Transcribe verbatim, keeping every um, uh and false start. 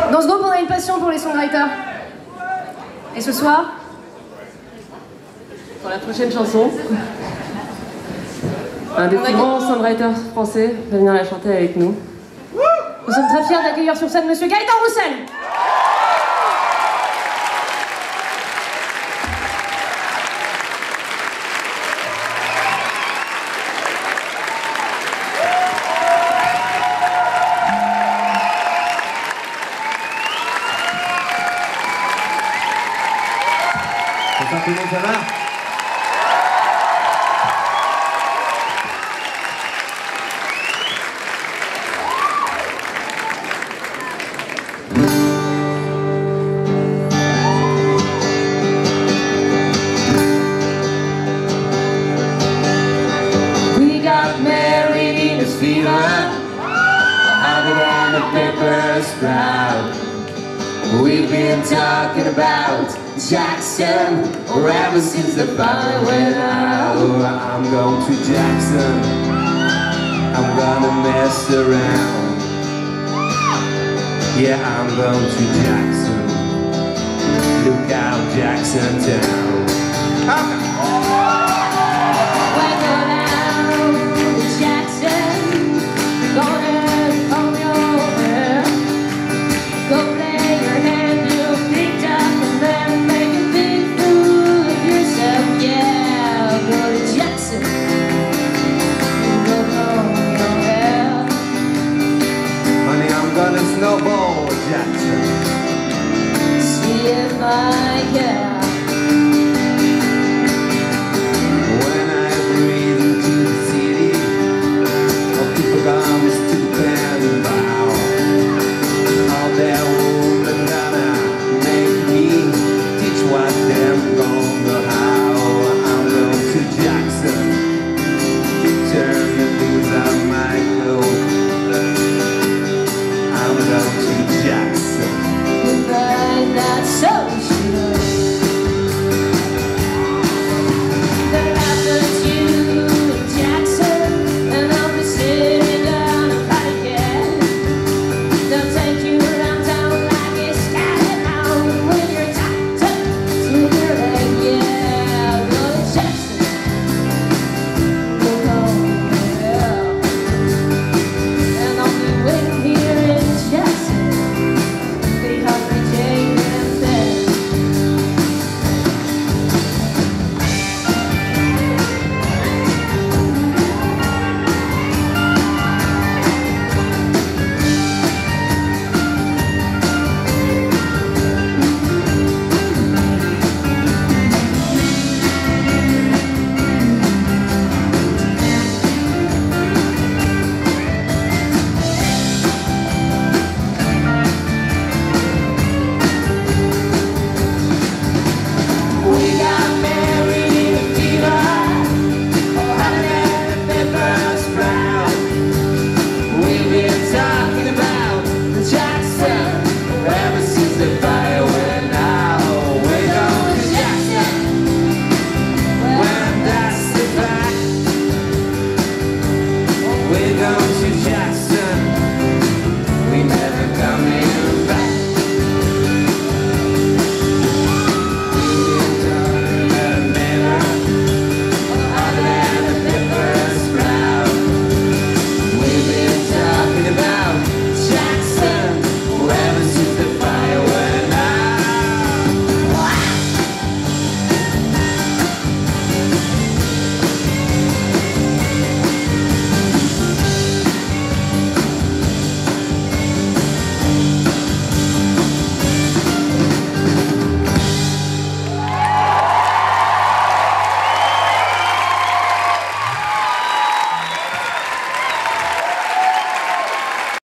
Dans ce groupe, on a une passion pour les songwriters. Et ce soir, pour la prochaine chanson, un des plus grands songwriters français va venir la chanter avec nous. Nous sommes très fiers d'accueillir sur scène Monsieur Gaëtan Roussel. Bonsoir tout le monde, ça va? We got married in a fever, hotter than a paper sprout. We've been talking about Jackson, or ever since the fire went out. I'm going to Jackson, I'm gonna mess around. Yeah, I'm going to Jackson, look out Jackson town. Okay.